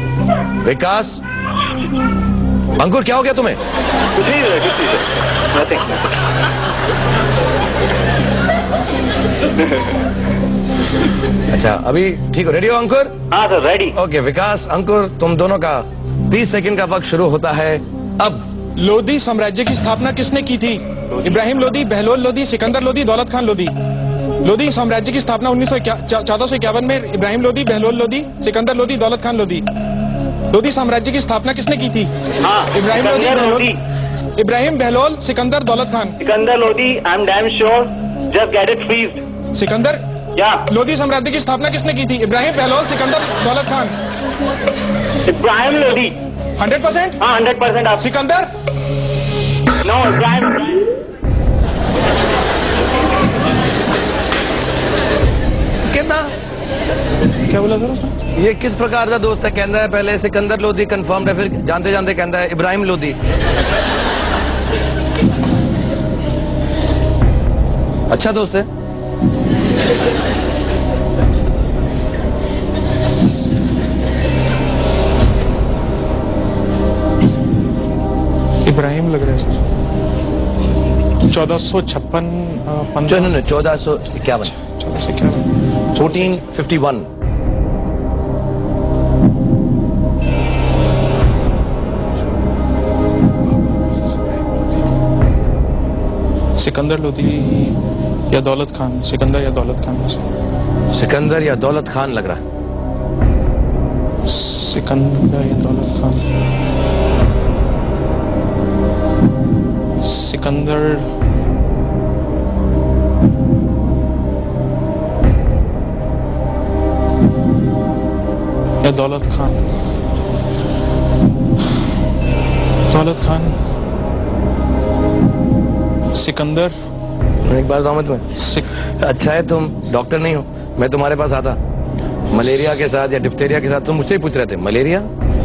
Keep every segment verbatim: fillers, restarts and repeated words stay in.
विकास, अंकुर क्या हो गया तुम्हें? कुछ नहीं हुआ, कुछ नहीं हुआ, नथिंग। अच्छा अभी ठीक हो? रेडी हो अंकुर? हाँ sir ready. Okay Vikas, Ankur, तुम दोनों का तीस सेकंड का वक्त शुरू होता है अब। लोधी साम्राज्य की स्थापना किसने की थी? इब्राहिम लोधी, बहलोल लोधी, सिकंदर लोधी, दौलत खान लोधी। लोधी साम्राज्य की स्थापना उन्नीस सौ चौदह सौ इक्यावन में इब्राहिम लोधी, बहलोल लोधी, सिकंदर लोधी, दौलत खान लोधी। लोधी साम्राज्य की स्थापना किसने की थी? हाँ, Ibrahim Lodhi, Sikandar Bahlol, Lodhi. Ibrahim, Bahlol, Sikandar, Daulat Khan. Sikandar Lodhi, I am damn sure, just get it freezed. Sikandar या लोधी साम्राज्य की स्थापना किसने की थी? इब्राहिम, बहलोल, सिकंदर, दौलत खान। इब्राहिम लोधी। हंड्रेड परसेंट हाँ हंड्रेड परसेंट आप। सिकंदर? नो इब्राहिम। कितना क्या बोला सर उसने? ये किस प्रकार का दोस्त है? कहता है पहले सिकंदर लोधी कंफर्म्ड है, फिर जानते जानते कहता है इब्राहिम लोधी। अच्छा दोस्त है। इब्राहिम लग रहा है सर। चौदह सौ छप्पन पंद्रह चौदह सौ इक्यावन चौदह सौ इक्यावन fourteen fifty one. Sikandar Lodhi या दौलत खान? सिकंदर या दौलत खान में से। सिकंदर या दौलत खान लग रहा है। सिकंदर या दौलत खान? सिकंदर या दौलत खान? दौलत खान, सिकंदर। एक बात समझ में, सिक... अच्छा है तुम डॉक्टर नहीं हो, मैं तुम्हारे पास आता मलेरिया के साथ या डिप्थेरिया के साथ, तुम मुझसे ही पूछ रहे थे मलेरिया,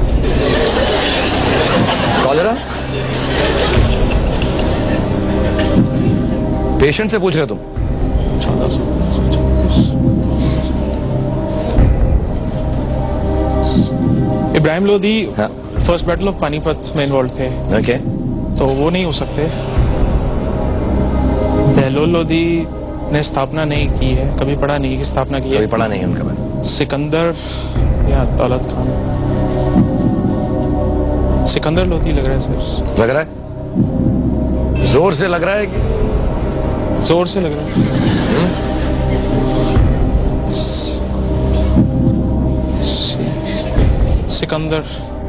कॉलेरा, पेशेंट से पूछ रहे हो तुम। चौदह सौ इब्राहिम लोधी हाँ। फर्स्ट बैटल ऑफ पानीपत में इन्वॉल्व थे, ओके तो वो नहीं हो सकते। बहलोल लोधी ने स्थापना नहीं की है, कभी पढ़ा नहीं कि स्थापना की है। कभी पढ़ा नहीं उनका मैंने। सिकंदर या दौलत खान? सिकंदर लोधी लग रहा है सर। लग रहा है? जोर से लग रहा है कि जोर से लग रहा है? Sikandar,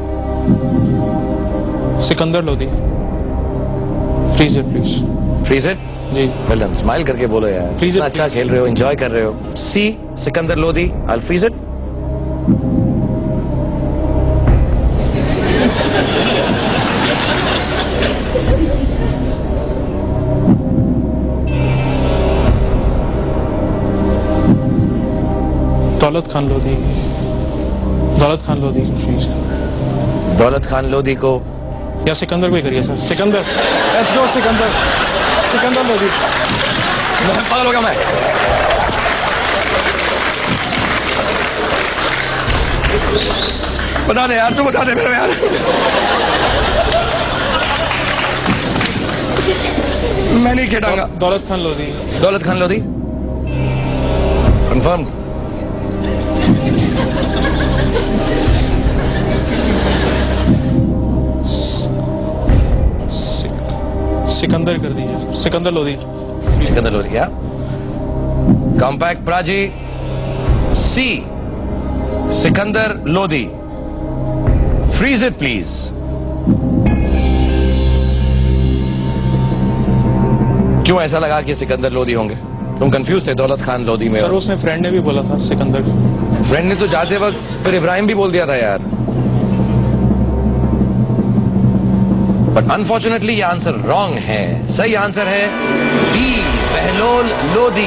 Sikandar Lodhi. Freeze it please. Freeze it? जी वेल डन, स्माइल करके बोलो यार, Freeze it, इतना अच्छा please. खेल रहे हो, एंजॉय कर रहे हो। C Sikandar Lodhi, I will freeze it. Daulat Khan Lodhi, दौलत खान लोधी को फ्रीज। दौलत खान लोधी को या सिकंदर को ही करिए sir. Sikandar, let's go Sikandar, Sikandar Lodhi. पागल हो गया मैं। बता दे यार, तू बता दे मेरे यार। मैं नहीं खेटांगा। दौलत खान लोधी। दौलत खान लोधी कंफर्म। सिकंदर कर दीजिए, सिकंदर लोधी। सिकंदर लोधी या कॉम्पैक्ट प्राजी। C Sikandar Lodhi, freeze it please. क्यों ऐसा लगा कि सिकंदर लोधी होंगे? तुम कंफ्यूज थे दौलत खान लोधी में? सर उसने फ्रेंड ने भी बोला था सिकंदर। फ्रेंड ने तो जाते वक्त फिर इब्राहिम भी बोल दिया था यार। बट अनफॉर्चुनेटली ये आंसर रॉन्ग है। सही आंसर है D, Bahlol Lodhi.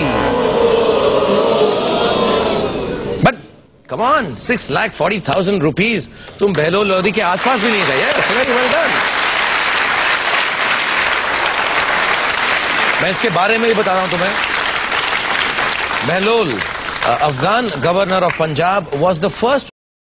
But come on, six lakh forty thousand rupees, तुम बहलोल लोधी के आसपास भी नहीं थे। Yes, very well done. मैं इसके बारे में ही बता रहा हूं तुम्हें। Bahlol, Afghan governor of Punjab, was the first